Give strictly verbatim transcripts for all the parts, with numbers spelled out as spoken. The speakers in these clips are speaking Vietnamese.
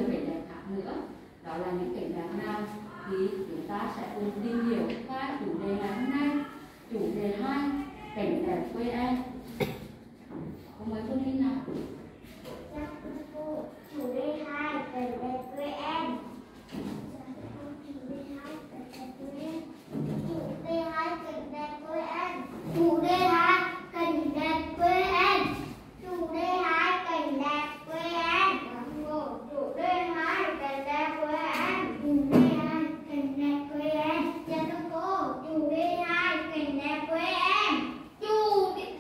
cảnh đẹp khác nữa. Đó là những cảnh đẹp nào thì chúng ta sẽ cùng tìm hiểu qua chủ đề ngày hôm nay. Chủ đề hai, cảnh đẹp quê em. Cô mời Phương Linh nào. Chủ đề hai, cảnh đẹp quê em. Chủ đề hai, cảnh đẹp quê em. Chủ đề hai, cảnh đẹp quê em. Chủ đề hai, cảnh đẹp quê em. Chủ đề hai, cảnh đẹp quê em. Chủ đề hai, cảnh đẹp quê em. Dạ thưa cô, chủ đề hai, cảnh đẹp quê em. Chủ đề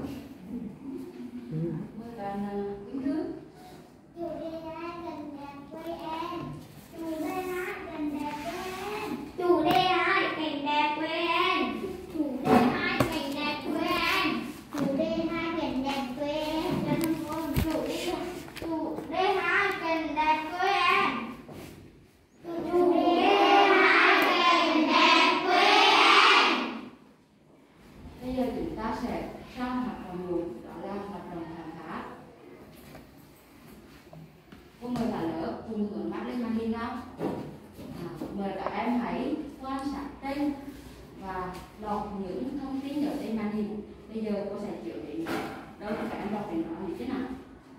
Mời bạn Quỳnh Thư. Chủ đề hai, cảnh đẹp quê em. Chủ đề hai, cảnh đẹp quê em. Chủ đề hai, cảnh đẹp quê em. Chủ đề hai, cảnh đẹp quê em. Chủ đề hai, cảnh đẹp quê em. Cho nên con chủ đề chủ đề hai, cảnh đẹp quê em. Chủ đề hai, cảnh đẹp quê em. Bây giờ chúng ta sẽ sang hoạt động một, đó là hoạt động khám phá. Cô mời cả lớp cùng hướng mắt lên màn hình nào. À, mời các em hãy quan sát tên và đọc những thông tin ở trên màn hình. Bây giờ cô sẽ chiếu đến đâu các em đọc đến nó như thế nào.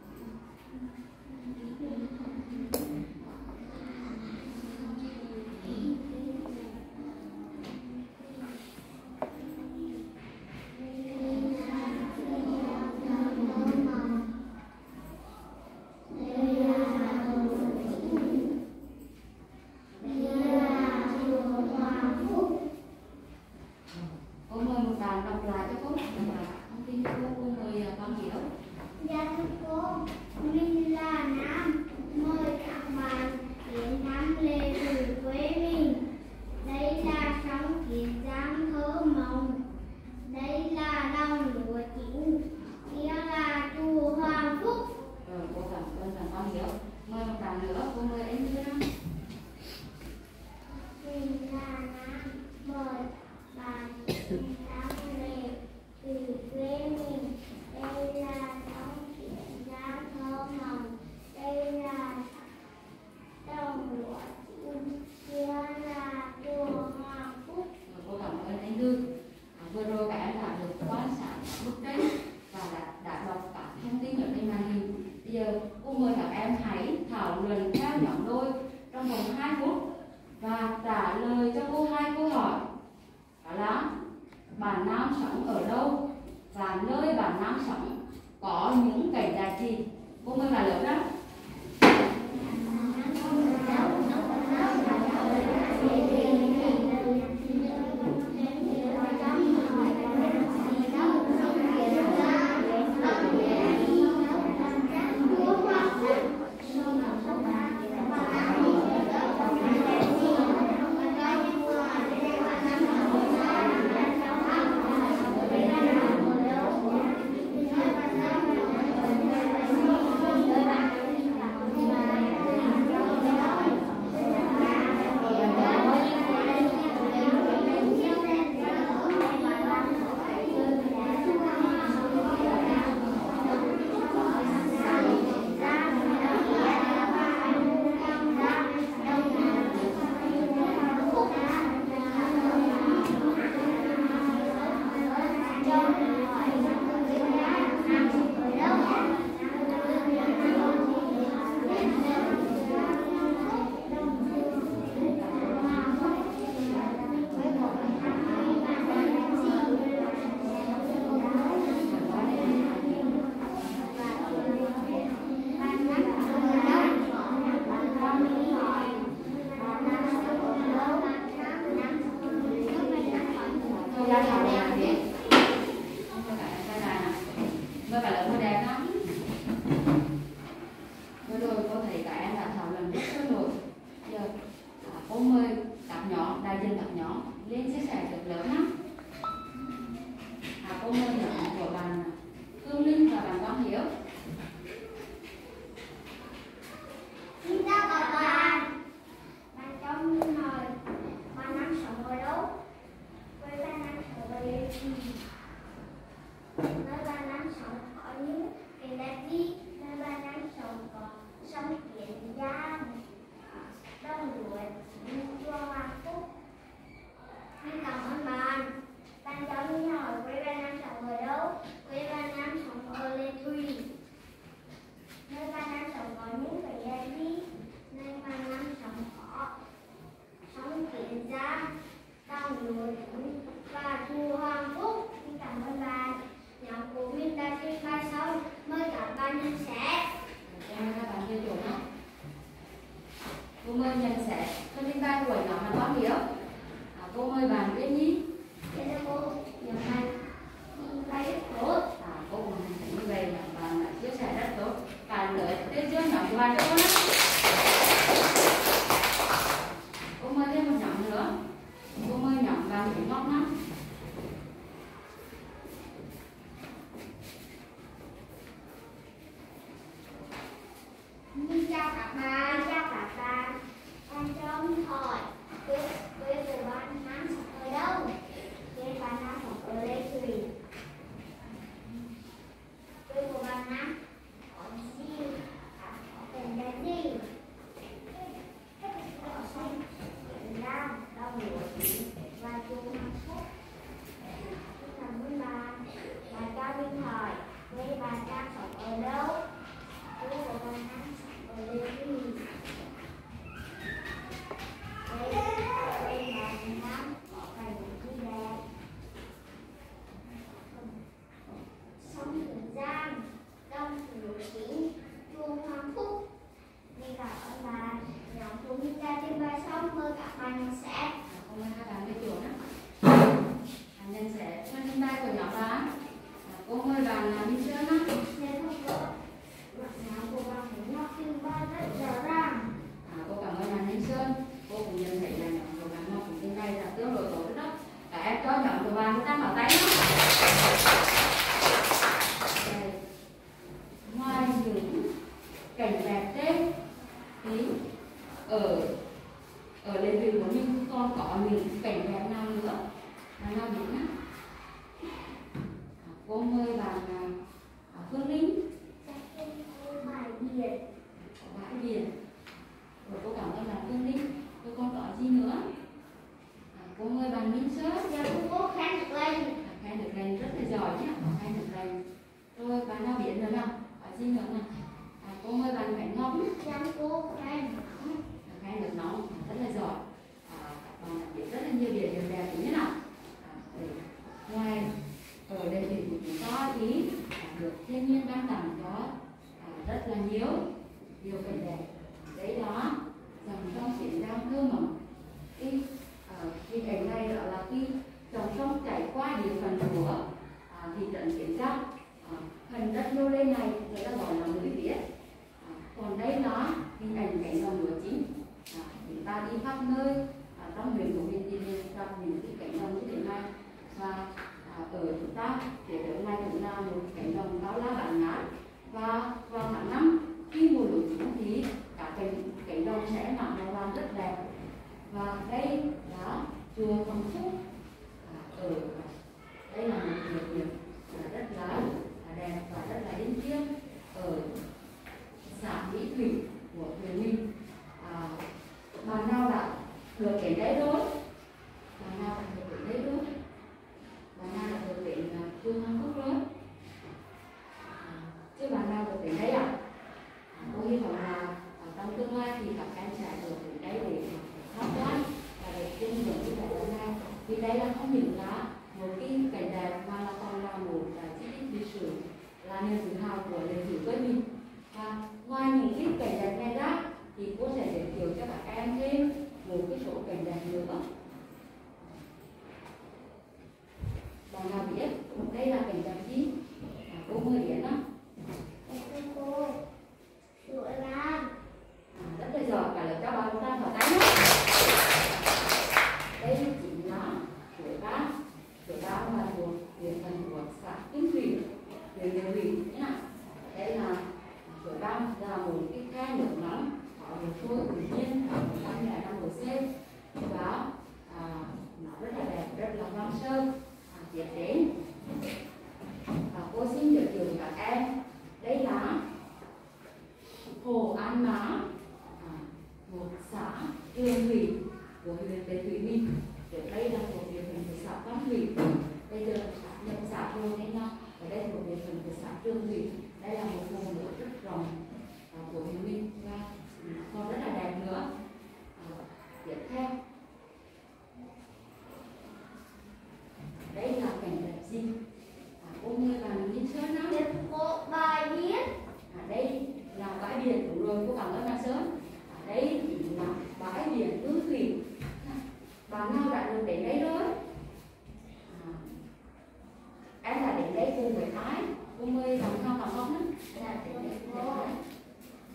Cô mời một bạn đọc lại cho cô, đọc lại thông tin cho cô. Cô mời con Hiếu. Dạ thưa cô, mình là Nam, mời các bạn đến thăm lễ sử quê mình. Đây là sông Kiến Giang thơ mộng, đây là đồng lúa chín, kia là chùa Hoàng Phúc. Rồi cô cảm ơn bạn con Hiếu. Mời một bạn nữa, cô mời em Như nào. Mình là Nam, mời bạn đến thăm lễ sử quê mình. Đây là sông Kiến Giang thơ mộng, đây là đồng lúa chín, kia là chùa Hoàng Phúc. Rồi, cô cảm ơn anh Thư. À, vừa rồi các em đã được quan sát bức tranh và đã, đã đọc các thông tin ở trên màn hình. Bây giờ cô mời các em hãy thảo luận theo nhóm đôi trong vòng hai phút và trả lời cho cô hai câu hỏi. Đó là bạn Nam sống ở đâu và nơi bạn Nam sống có những cảnh đẹp gì. Cô mời bạn lớp đó. Hãy subscribe cho kênh Ghiền Mì Gõ để không bỏ lỡ những video hấp dẫn. Thấy chưa? Nhóm của bạn cho cô nhé. Cô mời thêm một nhóm nữa. Cô mời nhóm bạn Nguyễn Ngọc nhé. Xin chào các bạn. Xin chào các bạn. Em cho mình hỏi quê quê của bạn Nam ở đâu? Quê bạn Nam ở Lê Thủy. Quê của bạn Nam ở gì? À, ở tỉnh Đắk gì? Ở sông Kiến Giang, Đông Lúa và Trung Nam Phúc. Xin cảm ơn bạn. Bạn cho mình hỏi quê bạn Nam ở đâu? Quê của bạn Nam ở Lê Thủy. Quê quê bạn Nam ở thành phố đẹp. Sông Kiến Giang, Đông Lúa Chính, Chuông Hoàng Phúc. Mình cảm ơn bạn. Nhóm chúng mình ra trên bờ sông, mời các bạn nhận xét. Cô mời hai bạn lên chỗ nhé. Bạn nhận xét trên trên tay của nhóm bạn. Cô mời bạn là Minh Sơn nhé. Nên không có nhóm của bạn phải ngọc trình bày rất rõ ràng. À, cô cảm ơn bạn Minh Sơn. Cô cũng nhận thấy là nhóm của bạn Ngọc cũng trên tay là tương đối tốt đó. Cả em cho nhóm của bạn có tăng vào tay đó. Đây. Ngoài những cảnh đẹp trên thì ở ở Lê Thủy của mình còn có những cảnh đẹp nào nữa là nào biết nhé. À, cô mời bạn à, Phương Linh. Bài biển. Có bãi biển. Rồi cô cảm ơn bạn Phương Linh. Rồi còn có gì nữa? À, cô mời bạn Minh Sơn. Giờ cô cố khen được lên. À, khen được lên rất là giỏi nhé. Khen được lên. Rồi bạn nào biết nữa nào? Có gì nữa nào? À, cô mời bạn Khánh Ngọc. Giờ cô khen. Khen được nó rất là giỏi. À, bạn đã biết rất là nhiều điều điều đẹp như thế nào. À, để, ngoài ở đây thì cũng có ý à, được thiên nhiên ban tặng cho à, rất là nhiều điều cảnh đẹp. Đấy đó dòng sông Kiến Giang thơ mộng. Cái à, cái cảnh này đó là khi dòng sông chảy qua địa phận của à, thị trấn Kiến Giang. À, phần đất nô lên này người ta gọi là núi Viết. À, còn đây là hình ảnh cánh đồng lúa chính. À, chúng ta đi khắp nơi à, trong huyện của mình thì gặp những cái cánh đồng như thế này. Và à, ở chúng ta phía trước này cũng là một cánh đồng bao la bạt ngát. Và vào tháng năm khi mùa lúa chín thì cả cánh cánh đồng sẽ nở màu vàng rất đẹp. Và đây là chùa Hoàng Phúc. À, ở đây là một địa điểm à, rất là đẹp và rất là linh thiêng ở xã Mỹ Thủy của huyện mình. À, bạn nào đã được đến đấy rồi? Bạn nào đã được đến đấy rồi? Bạn nào đã được đến uh, chùa Hoàng Phúc rồi? À, chứ bạn nào được đến đây ạ? À? À, tôi hy vọng là à, trong tương lai thì các em sẽ được đến đây để tham quan và để chiêm ngưỡng cái vẻ đẹp này. Vì đây là không những là một cái cảnh đẹp mà là còn là một cái di tích lịch sử, là niềm tự hào của Lê Thủy quê mình. Và ngoài những cái cảnh đẹp này ra thì cô sẽ giới thiệu cho các em thêm một cái số cảnh đẹp nữa. Bạn nào biết đây là cảnh đẹp gì? À, cô mời Yến á. Thưa cô, sủa lan. À, rất là giỏi, cả lớp cho bạn chúng ta vào tay nhé. Đây chính là suối Ban. Suối Ban là thuộc địa phận của xã Kim Thủy, huyện Lê Thủy nhé. Đây là suối Ban là một cái khe nước nóng có được trôi tự nhiên ở một trăm lẻ năm độ C và à, nó rất là đẹp, rất là hoang sơ. À, tiếp đến à, cô xin giới thiệu với các em đây là Hồ An Mã, à, một xã Trường Thủy của huyện Lê Thủy mình. Trước đây là thuộc địa phận của xã Cam Thủy, bây giờ nhập xã rồi nên là ở đây thuộc địa phận của xã Trường Thủy. Đây là một vùng nước rất rộng à, của huyện mình và còn rất là đẹp nữa. À, tiếp theo đây là cảnh đẹp gì? À, cô mời bạn Minh Sơn nào. Thưa cô, bài biển. À, đây là bãi biển, đúng rồi, cô cảm ơn bạn Sơn. À, đây chính là bãi biển Hương Thủy. À, bạn nào đã được đến đây rồi? À, em đã đến đây cùng với ai? Cô mời bạn nào cảm ơn nữa. Dạ thưa cô,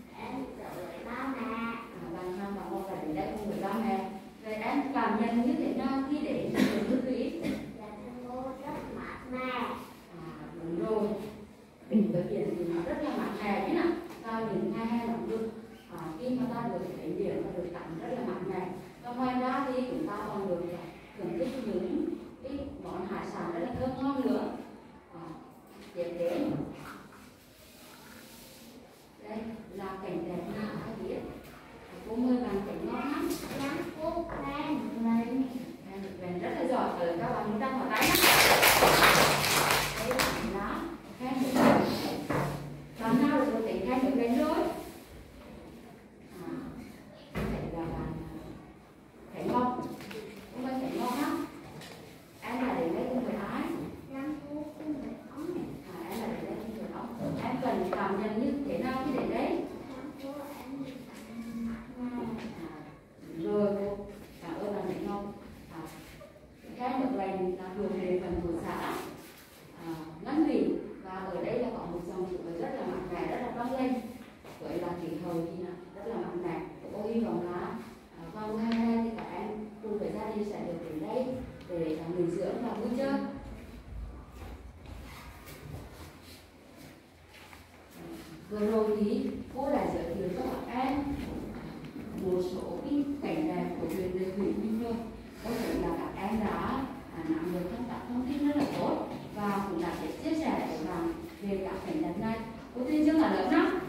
hồi thì là rất là mạnh mẽ. Cô hy vọng là à, vào mùa hè này thì các em cùng với gia đình sẽ được đến đây để à, nghỉ dưỡng và vui chơi. Vừa rồi thì cô đã giới thiệu cho các em một số cái cảnh đẹp của huyện Lệ Thủy Minh rồi. Có thể là các em đã à, nắm được tất cả thông tin rất là tốt và cũng đã sẽ chia sẻ với bạn về các cảnh đẹp này. Cô tin rất là lớn lắm.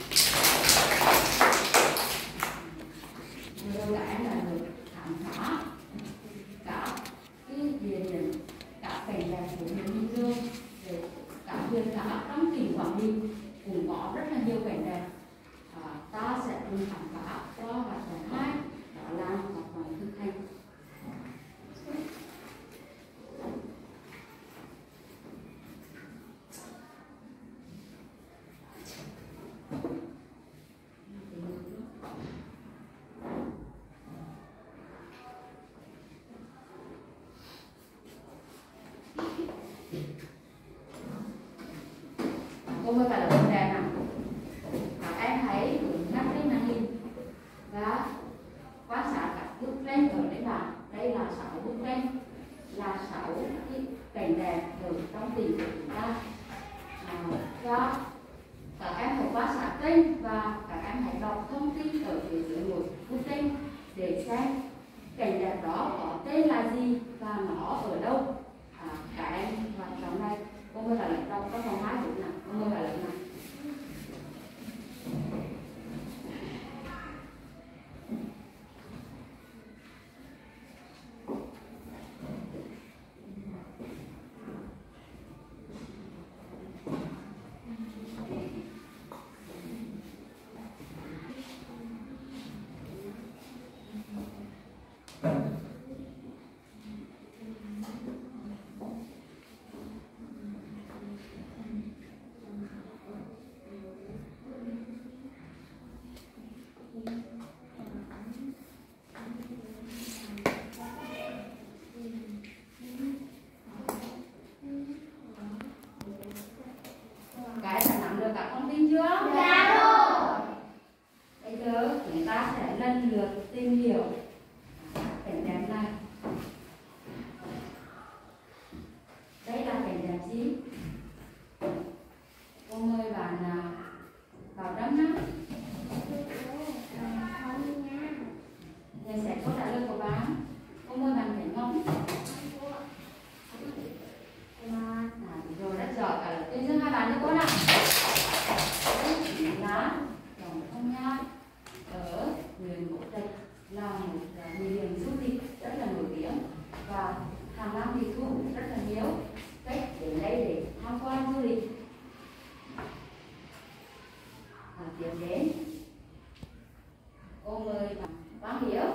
Vừa rồi các em đã được khám phá cả cái địa điểm, cả cảnh đẹp của huyện Minh Dương, rồi cả huyện cả trong tỉnh Quảng Bình cũng có rất là nhiều cảnh đẹp. À, ta sẽ cùng khám phá qua hoạt động hai, đó là hoạt động thực hành. Cô mời bạn là vấn đề nào? Các em hãy hướng mắt lên màn hình và quan sát các bức tranh ở đây bạn. Đây là sáu bức tranh, là sáu cái cảnh đẹp ở trong tỉnh của chúng ta. À, và các em hãy quan sát kênh và các em hãy đọc thông tin ở phía dưới mỗi bức tranh để xem cảnh đẹp đó có tên là gì và nó ở đâu. À, các em hoạt động này, cô mời bạn đọc các vòng hai phút nào. Cô mời bạn nào. Các em đã nắm được các thông tin chưa? Dạ rồi. Bây giờ chúng ta sẽ lần lượt tìm hiểu cảnh đẹp này. Đây là cảnh đẹp gì? Cô mời bạn vào đáp nhé. Nhận xét câu trả lời của bạn. Cô mời bạn Khánh Ngọc. Rồi, rất giỏi, cả lớp tuyên dương hai bạn cho cô nào. Đây chính là dòng Phong Nha ở huyện Mộ Trạch, là một địa điểm du lịch rất là nổi tiếng và hàng năm thì thu hút rất là nhiều khách đến đây để tham quan du lịch. À, tiếp đến cô mời bạn Quang Hiếu.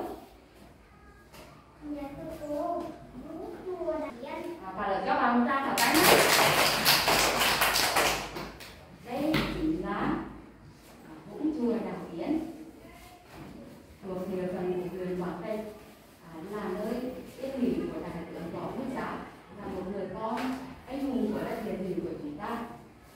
Dạ thưa cô, Vũ chùa Đại Yên. À, và cho bạn một trang thảo cái này. Đây chính là Vũng chùa Đảo Yến, thuộc địa phận của huyện Quảng Tây, à, là nơi yên nghỉ của đại tướng Võ Nguyên Giáp, là một người con anh hùng của đất Việt Mỹ của chúng ta.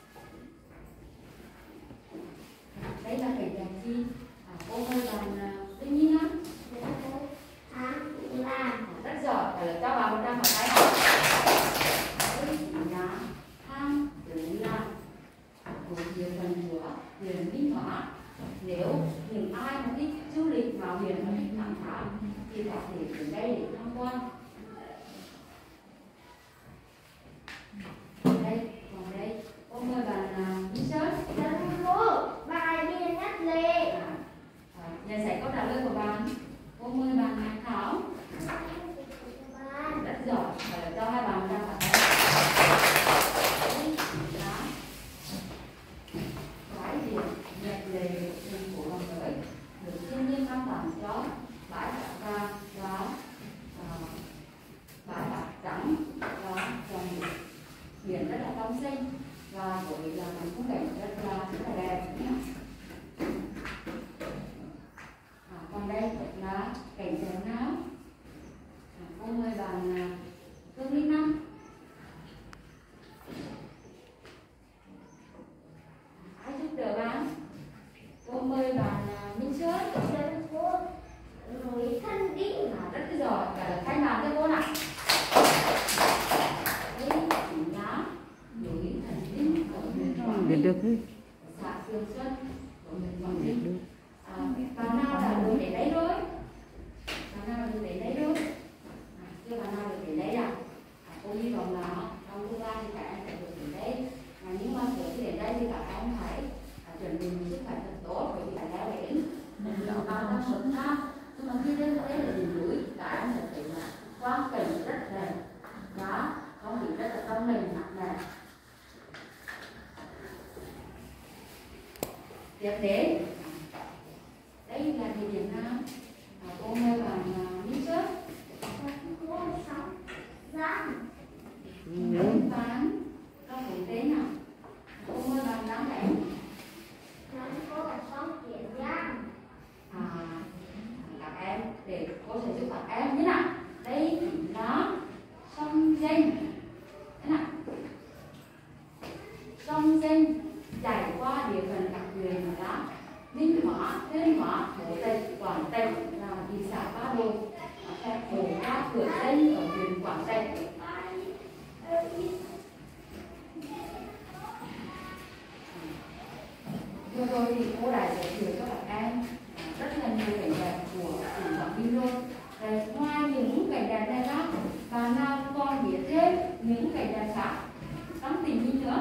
Đây là cảnh đẹp gì? À, cô mời bạn Linh Nhi á. Dạ thưa cô, tháng Cụ Lan. Rất giỏi, phải là cho bạn một trang thảo cái. Đây chính là hang Tứ Lan, thuộc địa phận của huyện Minh Hóa. Nếu những ai mà thích du lịch mạo hiểm và thích khám phá thì có thể đến đây để tham quan. Đây, còn đây, cô mời bạn đi search. Dạ thưa cô, bài biên ngắt lệ. À, à, nhận xét câu trả lời của bạn. Cô mời bạn Hải Thảo. Rất giỏi, phải là cho hai bạn ra cả đây. Đây chính là bãi biển đẹp lệ thành phố Đồng Hới, được thiên nhiên ban tặng cho bãi cát vàng và cao sụp cao, nhưng mà khi đến đấy là đỉnh núi, cả em sẽ thấy là quang cảnh rất đẹp, đó, không khí rất là trong lành mát mẻ. Tiếp đến, đây là địa điểm nào? À, cô mời bạn đi trước. Muốn bán trong thực tế nào? Cô mời bạn nói lẽ. À, các em để cô sẽ giúp các em như nào? Đây chính là sông Danh. Thế nào? Sông Danh chảy qua địa phận các huyện là Minh Hóa, Tuyên Hóa, Hồ Tây, Quảng Tây là thị xã Ba Đồn. Sẽ hồ ra cửa Tây ở huyện Quảng Tây. Vừa rồi thì cô đã giới thiệu cho các em rất là nhiều cảnh đẹp của tỉnh Quảng Ninh rồi. Để ngoài những cảnh đẹp này ra, bạn nào còn biết thêm những cảnh đẹp khác trong tỉnh Ninh nữa?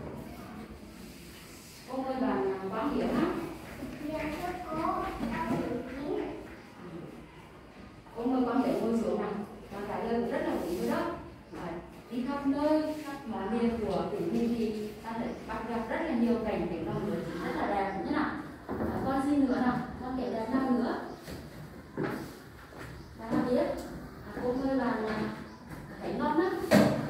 Cô mời bạn Quang Hiếu ha. Cô mời Quang Hiếu ngồi xuống nào. Bạn trả lời cũng rất là đúng rồi đó. À, đi khắp nơi, khắp mọi miền của tỉnh Ninh thì ta sẽ bắt gặp rất là nhiều cảnh cảnh lòng người rất là đẹp như nào. À, con xin nữa nào, con kể đẹp nào nữa. Bạn nào biết? À, cô mời bạn Khánh Ngọc á.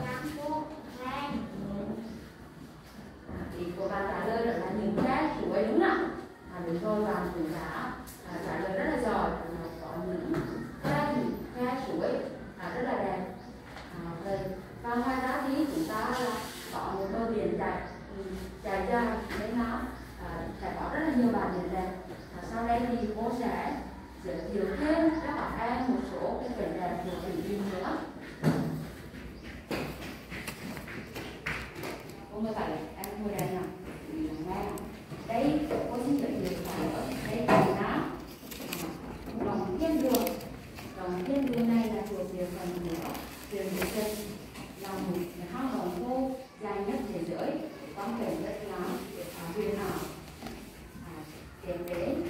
Thì cô bạn trả lời là những cái suối đúng nào. À, đúng rồi, bạn cũng đã à, trả lời rất là giỏi. À, có những cái cái suối à, rất là đẹp. À, rồi và ngoài ra thì chúng ta là có một bờ biển dài dài dài nên nó à, sẽ có rất là nhiều bản biển đẹp. À, sau đây thì cô sẽ giới thiệu thêm cho các em một số cái cảnh đẹp của tỉnh Ninh nữa. Cô mời bạn em ngồi đây nào, nghe nào. Đây cô xin giới thiệu ở đây là Đồng Thiên Đường. Đồng Thiên Đường này là thuộc địa phận của huyện Hồ Tây, là một hang động khô dài nhất thế giới, quang cảnh rất là huyền ảo. Tiếp đến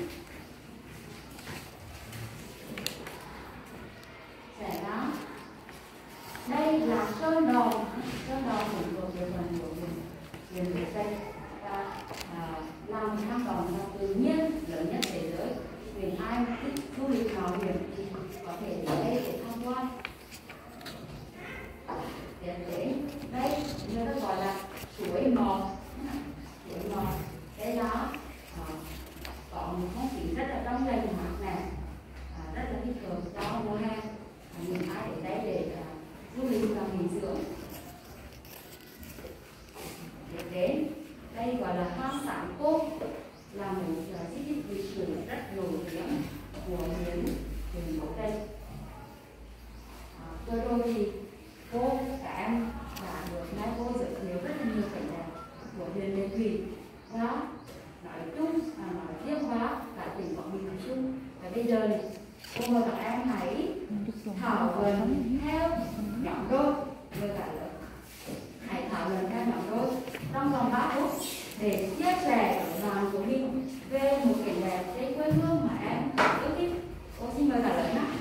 sẽ là đây là Sơn Đồng. Sơn Đồng cũng thuộc địa phận của huyện huyện Hồ Tây và à, là một hang động tự nhiên lớn nhất thế giới. Vì ai thích du lịch mạo hiểm thì có thể đến đây để tham quan. Tiếp đến đây người ta gọi là suối Mò. Suối Mò đây là à, có một không khí rất là trong lành mát mẻ, à, rất là thích hợp cho mùa hè. À, những ai đến đây để à, du lịch và nghỉ dưỡng. Tiếp đến đây gọi là hang Sảng Cô, là một uh, di tích lịch sử rất nổi tiếng của huyện huyện Hồ Tây. À, vừa rồi thì cô các em đã được nghe cô giới thiệu rất là nhiều cảnh đẹp của huyện Lệ Thủy và nói chung à, nói riêng hóa cả tỉnh Quảng Bình nói chung. Và bây giờ thì cô mời các em hãy thảo luận theo nhóm đôi, với cả lớp hãy thảo luận theo nhóm đôi trong vòng ba phút để chia sẻ ở đoàn của mình về một cảnh đẹp trên quê hương mà em yêu thích. Cô xin mời cả lớp nào.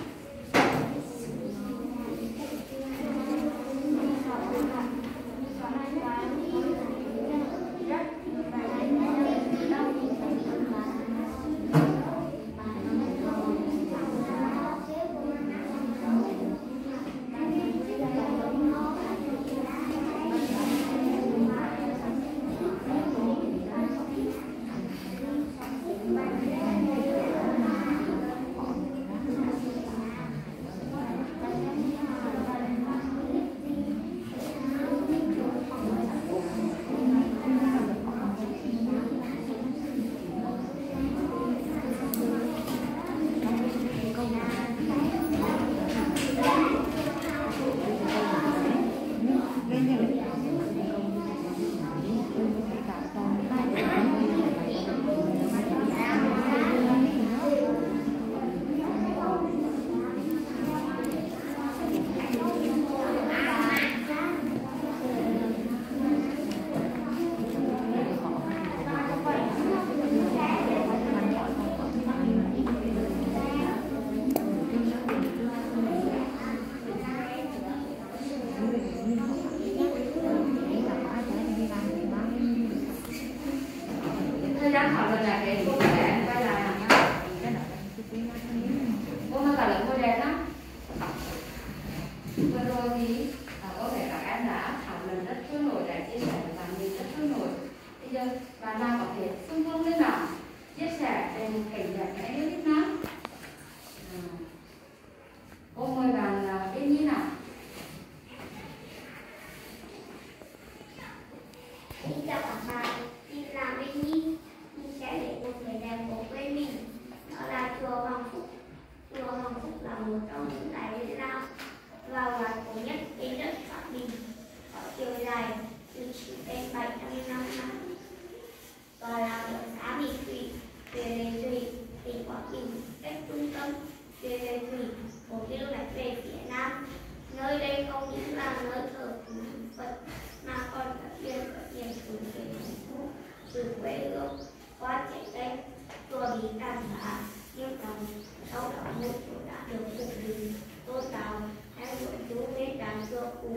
khơi, về về thủy, mục tiêu lệch về phía nam. Nơi đây không những là nơi thờ cúng Phật mà còn là biển và biển hướng về thành phố từ quê hương qua chạy đây tua bị tàn phá nghiêm trọng. Sau đó một chỗ đã được phục đình tôn tạo theo nội chú bên đàn xưa cũ.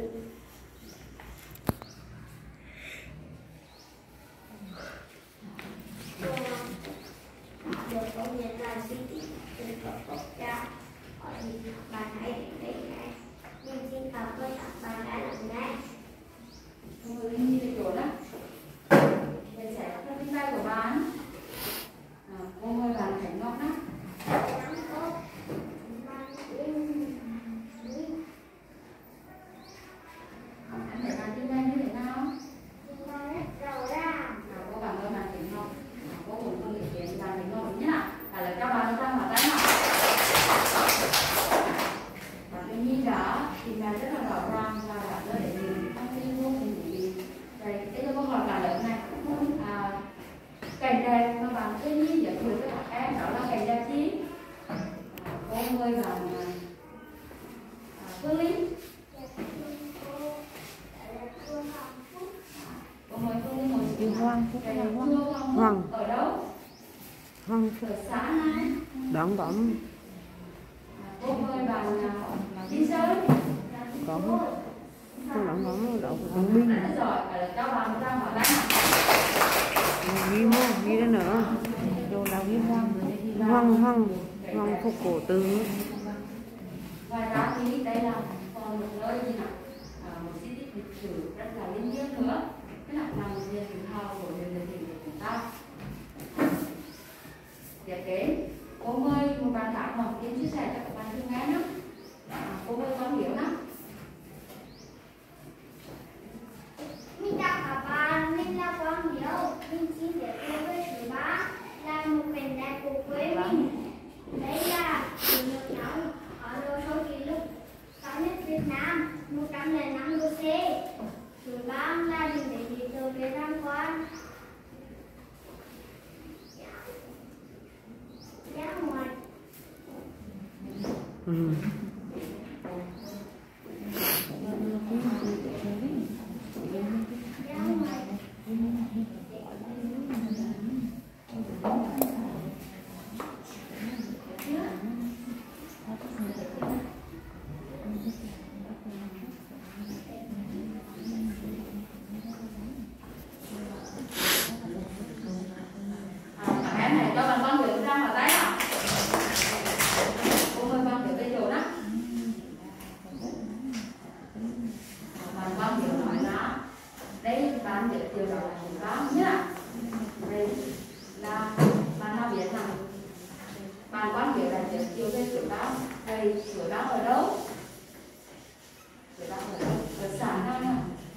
Được công nhận là di tích dân tộc quốc gia. Ở đây bạn hãy đến đây nghe. Nhưng xin cảm ơn các bạn đã lắng nghe. Cô mời Linh đi chỗ đó. Chia sẻ các tin bay của bạn. À, cô mời bạn Khánh Ngọc đó. Anh thấy bạn tin bay như thế nào? À, cô cảm ơn bạn Khánh Ngọc. À, cô cũng không ý kiến bạn Khánh Ngọc đúng nhá. À, là các bạn đang vào tay nào. Bạn Linh Nhi đã trình bày rất là rõ ràng và đã đưa đến những thông tin vô cùng thú vị. Vậy, bây giờ câu hỏi cả lớp này. À, cảnh đẹp mà bạn Linh Nhi giới thiệu với các em đó là cảnh đẹp gì? À, cô mời bạn à, Phương Linh. Cô mời Phương Linh ngồi Chữ Hoàng, Phúc Đây là là Hoàng. chùa Hoàng Hoàng. Phúc ở đâu? Hoàng Phúc Ở xã này. đón bóng À, cô mời bạn à, Đi Sơn. có không? Không đón bóng đó của Quảng Bình. Rất giỏi, phải là cho bạn ra hỏi đánh. Ghi mô, ghi đó nữa. Đồ là ghi Hoàng. Hoàng, Hoàng, Hoàng Phúc cổ tử. Ngoài ra thì đây là còn một nơi gì nào? À, một di tích lịch sử rất là linh thiêng nữa. Cái là nằm trên tự hào của nền lịch sử của chúng ta. Tiếp đến, cô mời một bạn khác Ngọc Tiên chia sẻ cho các bạn cùng nghe nhé. À, cô mời con hiểu nhé. Mình chào các bạn, mình là Quang Hiếu. Mình xin giới thiệu với thứ ba là một cảnh đẹp của quê mình. Đây là biển nước nóng ở độ sâu kỷ lục cao nhất Việt Nam, một trăm lẻ năm độ C. Thứ ba là điểm đến địa đầu để tham quan. Giá ngoài. Ừ. Giá ngoài. À, các em này cho bạn con hiểu ra vào tay nào. Cô mời con hiểu cái điều đó. À, bạn con hiểu nói là đây bạn giới thiệu đó là chúng ta nhá. Đây là bạn nào biết nào. Bạn con hiểu là giới thiệu về suối Bao. Đây suối Bao ở đâu? Suối Bao ở đâu? Ở xã nào nhá?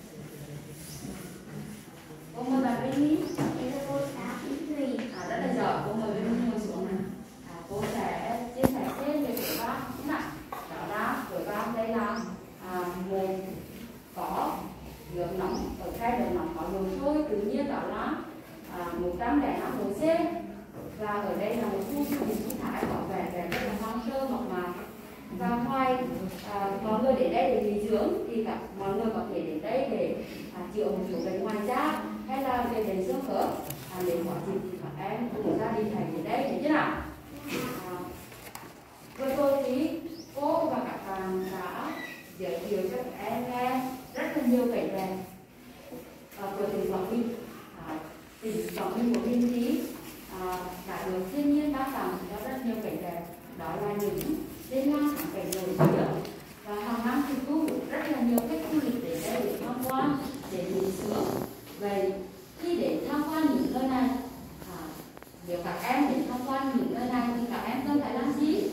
Cô mời bạn Linh Nhi. Đây là cô xã Vĩnh Thủy. À, rất là giỏi, cô mời Linh Nhi ngồi xuống này. À, cô sẽ chia sẻ thêm về suối Bao nhé ạ. Đó là suối Bao đây là à, một có nước nóng ở khe nước nóng có dồn sôi tự nhiên đó là à, một trăm lẻ năm độ C, và ở đây là một khu du lịch sinh thái có vẻ đẹp rất là hoang sơ mộc mạc. Và ngoài à, mọi người đến đây để nghỉ dưỡng thì cả mọi người có thể đến đây để à, chữa một số bệnh ngoài da hay là về đến xương khớp. À, nếu có dịp thì các em cùng gia đình hãy đến đây để chứ nào. À, vừa rồi thì cô và các bạn đã giới thiệu cho các em nghe rất là nhiều cảnh đẹp à, của tỉnh Quảng Bình. À, tỉnh Quảng Bình của mình thì à, đã được thiên nhiên ban tặng cho rất nhiều cảnh đẹp, đó là những danh lam thắng cảnh nổi tiếng, và hàng năm thì thu hút rất là nhiều khách du lịch đến đây để tham quan, để nghỉ dưỡng. Vậy khi đến tham quan những nơi này, à, nếu các em đến tham quan những nơi này thì các em cần phải làm gì?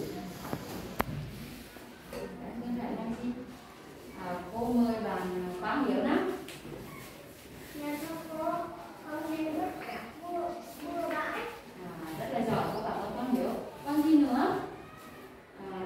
Các em cần phải làm gì? À, cô mời bạn Quang Hiếu nhé. Nhà thưa cô, con nên rất cả mưa, mưa bãi. À, rất là giỏi, cô cảm ơn Quang Hiếu. Còn gì nữa? À,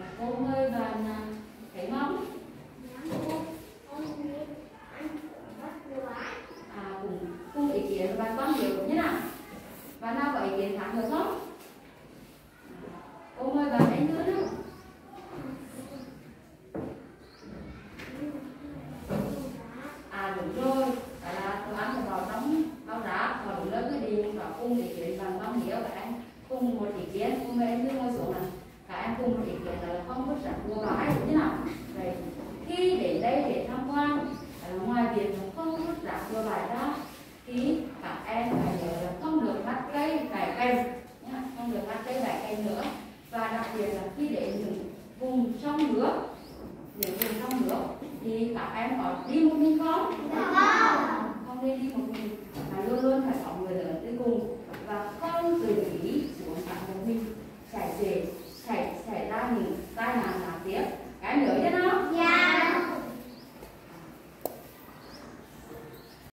biệt là không vứt rác bừa bãi như thế nào. Vậy khi đến đây để tham quan, ngoài việc là không vứt rác bừa bãi ra, thì các em phải nhớ là không được bắt cây gãy cành, không được bắt cây gãy cành nữa. Và đặc biệt là khi đến những vùng sông nước, những vùng sông nước thì các em có đi một mình không? Không. Không nên đi một mình, mà luôn luôn phải có người lớn đi cùng và không tự ý xuống các vùng mình chạy về.